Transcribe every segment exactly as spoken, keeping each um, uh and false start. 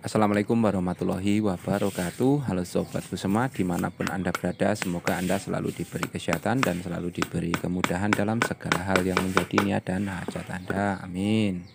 Assalamualaikum warahmatullahi wabarakatuh. Halo sobatku semua, dimanapun Anda berada, semoga Anda selalu diberi kesehatan dan selalu diberi kemudahan dalam segala hal yang menjadi niat dan hajat Anda. Amin.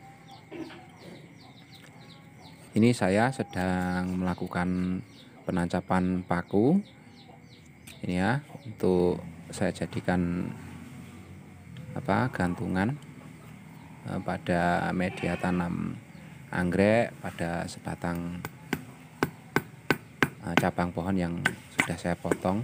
Ini saya sedang melakukan penancapan paku. Ini ya, untuk saya jadikan apa gantungan eh, pada media tanam anggrek pada sebatang uh, cabang pohon yang sudah saya potong.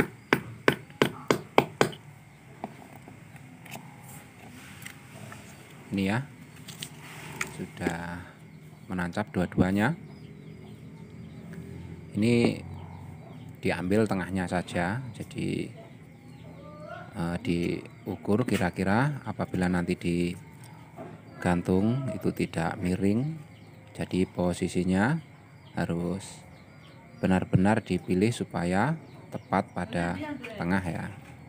Ini ya, sudah menancap dua-duanya. Ini diambil tengahnya saja, jadi uh, diukur kira-kira apabila nanti digantung itu tidak miring, jadi posisinya harus benar-benar dipilih supaya tepat pada tengah ya.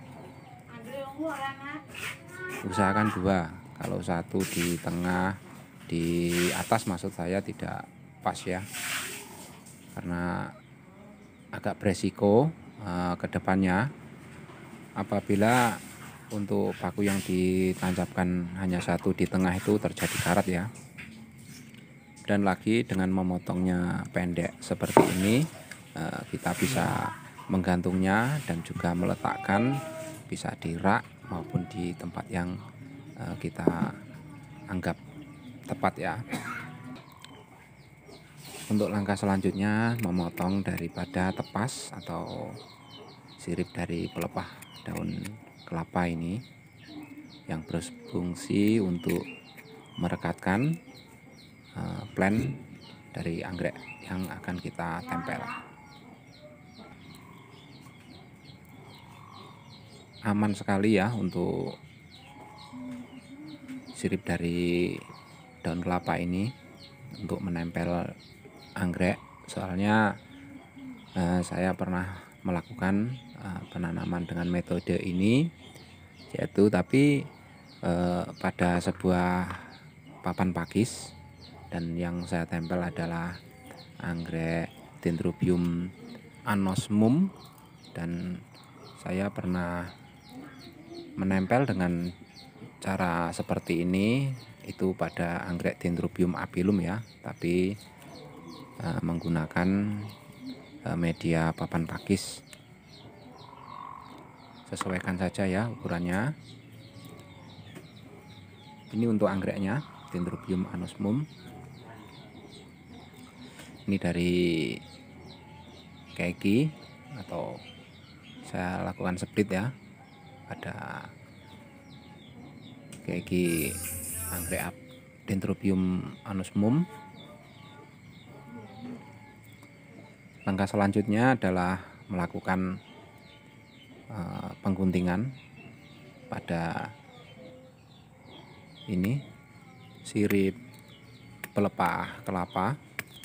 Usahakan dua, kalau satu di tengah, di atas maksud saya, tidak pas ya, karena agak beresiko uh, ke depannya apabila untuk paku yang ditancapkan hanya satu di tengah itu terjadi karat ya. Dan lagi dengan memotongnya pendek seperti ini, kita bisa menggantungnya dan juga meletakkan, bisa di rak maupun di tempat yang kita anggap tepat ya. Untuk langkah selanjutnya, memotong daripada tepas atau sirip dari pelepah daun kelapa ini yang berfungsi untuk merekatkan uh, plen dari anggrek yang akan kita tempel. Aman sekali ya untuk sirip dari daun kelapa ini untuk menempel anggrek, soalnya uh, saya pernah melakukan uh, penanaman dengan metode ini, yaitu tapi uh, pada sebuah papan pakis, dan yang saya tempel adalah anggrek Dendrobium anosmum, dan saya pernah menempel dengan cara seperti ini itu pada anggrek Dendrobium abelum ya, tapi uh, menggunakan uh, media papan pakis. Sesuaikan saja ya ukurannya. Ini untuk anggreknya Dendrobium anosmum. Ini dari keki, atau saya lakukan split ya, ada keki anggrek Dendrobium anosmum. Langkah selanjutnya adalah melakukan uh, pengguntingan pada ini sirip pelepah kelapa.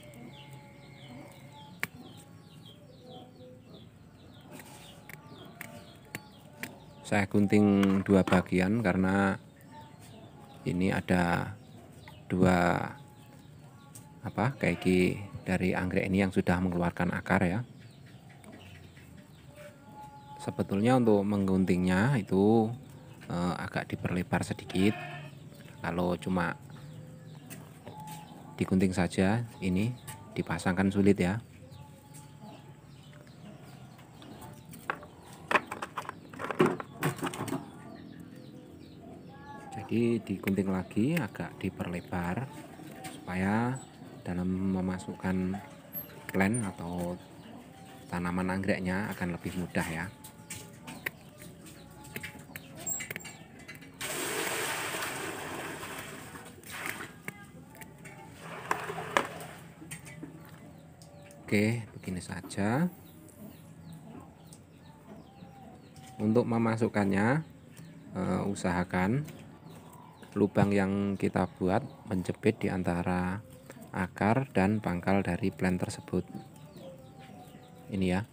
Saya gunting dua bagian karena ini ada dua apa keki dari anggrek ini yang sudah mengeluarkan akar ya. Sebetulnya untuk mengguntingnya itu eh, agak diperlebar sedikit. Kalau cuma digunting saja, ini dipasangkan sulit ya. Jadi digunting lagi, agak diperlebar supaya dalam memasukkan plen atau tanaman anggreknya akan lebih mudah ya. Oke, begini saja. Untuk memasukkannya, eh, usahakan lubang yang kita buat menjepit di antara akar dan pangkal dari plen tersebut. Ini ya,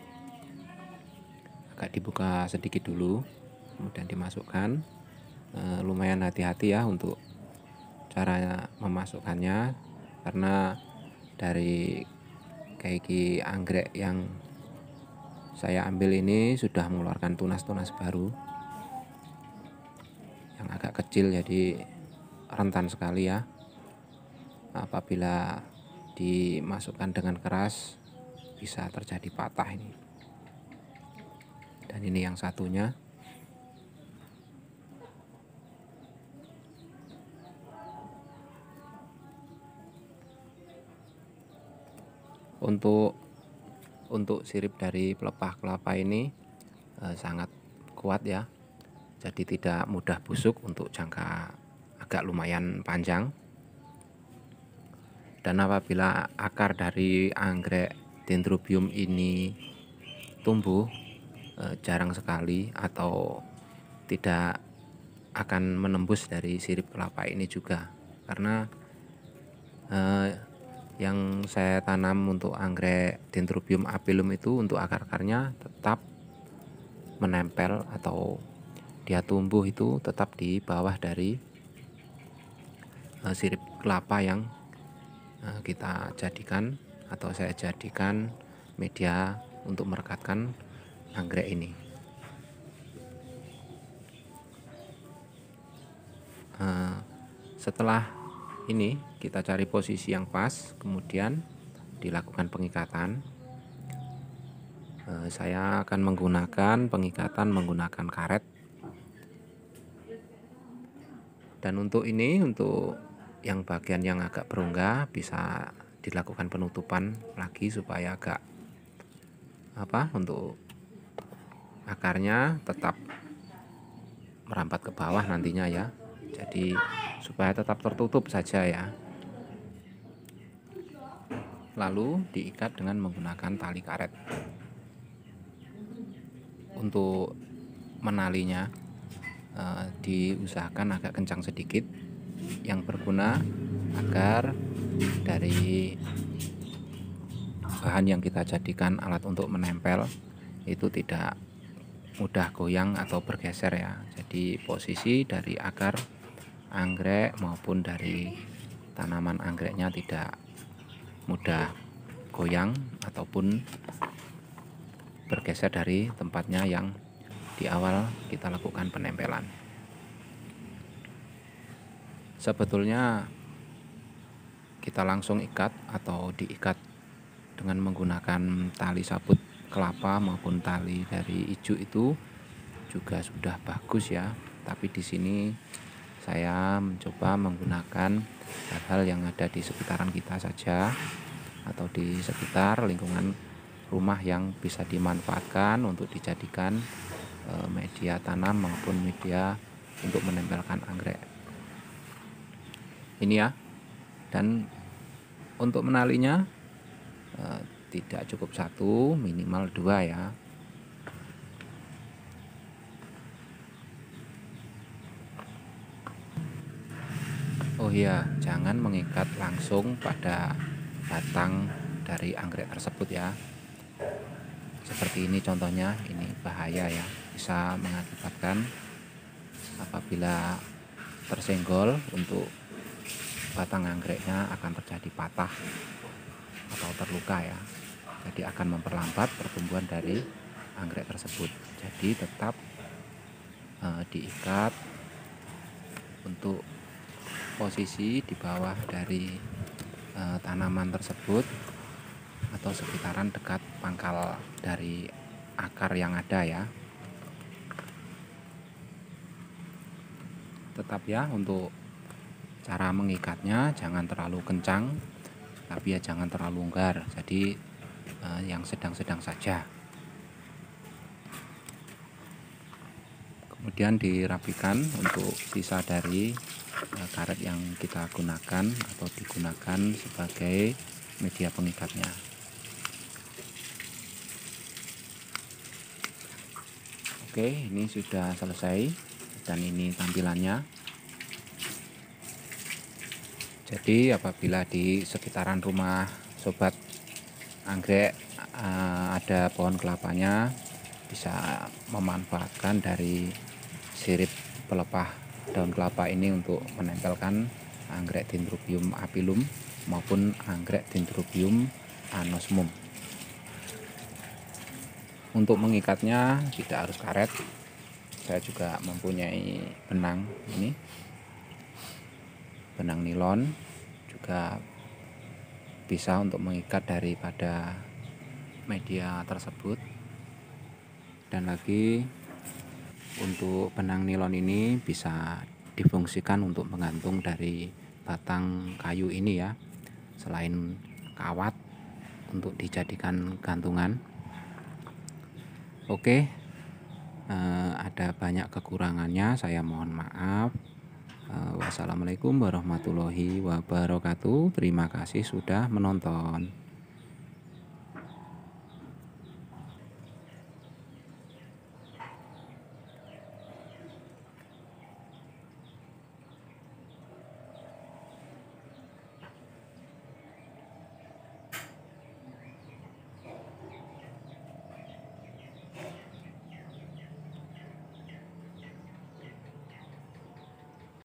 agak dibuka sedikit dulu, kemudian dimasukkan. E, lumayan hati-hati ya untuk cara memasukkannya, karena dari keiki anggrek yang saya ambil ini sudah mengeluarkan tunas-tunas baru yang agak kecil, jadi rentan sekali ya apabila dimasukkan dengan keras bisa terjadi patah ini. Dan ini yang satunya. Untuk untuk sirip dari pelepah kelapa ini eh, sangat kuat ya. Jadi tidak mudah busuk untuk jangka agak lumayan panjang. Dan apabila akar dari anggrek Dendrobium ini tumbuh eh, jarang sekali atau tidak akan menembus dari sirip kelapa ini juga, karena eh, yang saya tanam untuk anggrek Dendrobium apilum itu untuk akar-akarnya tetap menempel atau dia tumbuh itu tetap di bawah dari uh, sirip kelapa yang uh, kita jadikan atau saya jadikan media untuk merekatkan anggrek ini. Uh, setelah ini kita cari posisi yang pas, kemudian dilakukan pengikatan. Uh, saya akan menggunakan pengikatan menggunakan karet. Dan untuk ini, untuk yang bagian yang agak berongga bisa dilakukan penutupan lagi supaya agak apa untuk akarnya tetap merambat ke bawah nantinya ya. Jadi supaya tetap tertutup saja ya. Lalu diikat dengan menggunakan tali karet. Untuk menalinya eh, diusahakan agak kencang sedikit, yang berguna agar dari bahan yang kita jadikan alat untuk menempel itu tidak mudah goyang atau bergeser ya. Jadi posisi dari akar anggrek maupun dari tanaman anggreknya tidak mudah goyang ataupun bergeser dari tempatnya yang di awal kita lakukan penempelan. Sebetulnya kita langsung ikat atau diikat dengan menggunakan tali sabut kelapa maupun tali dari ijuk itu juga sudah bagus ya. Tapi di sini saya mencoba menggunakan hal-hal yang ada di sekitaran kita saja atau di sekitar lingkungan rumah yang bisa dimanfaatkan untuk dijadikan media tanam maupun media untuk menempelkan anggrek ini ya. Dan untuk menalinya eh, tidak cukup satu, minimal dua ya. Oh iya, jangan mengikat langsung pada batang dari anggrek tersebut ya. Seperti ini contohnya, ini bahaya ya, bisa mengakibatkan apabila tersenggol untuk batang anggreknya akan terjadi patah atau terluka ya. Jadi akan memperlambat pertumbuhan dari anggrek tersebut. Jadi tetap eh, diikat untuk posisi di bawah dari eh, tanaman tersebut atau sekitaran dekat pangkal dari akar yang ada ya. Tetap ya, untuk cara mengikatnya jangan terlalu kencang, tapi ya jangan terlalu longgar. Jadi eh, yang sedang-sedang saja. Kemudian dirapikan untuk sisa dari eh, karet yang kita gunakan atau digunakan sebagai media pengikatnya. Oke, ini sudah selesai dan ini tampilannya. Jadi apabila di sekitaran rumah sobat anggrek eh, ada pohon kelapanya, bisa memanfaatkan dari sirip pelepah daun kelapa ini untuk menempelkan anggrek Dendrobium apilum maupun anggrek Dendrobium anosmum. Untuk mengikatnya tidak harus karet, saya juga mempunyai benang ini, benang nilon, juga bisa untuk mengikat daripada media tersebut. Dan lagi untuk benang nilon ini bisa difungsikan untuk menggantung dari batang kayu ini ya, selain kawat untuk dijadikan gantungan. Oke, eh, ada banyak kekurangannya, saya mohon maaf. eh, Wassalamualaikum warahmatullahi wabarakatuh. Terima kasih sudah menonton.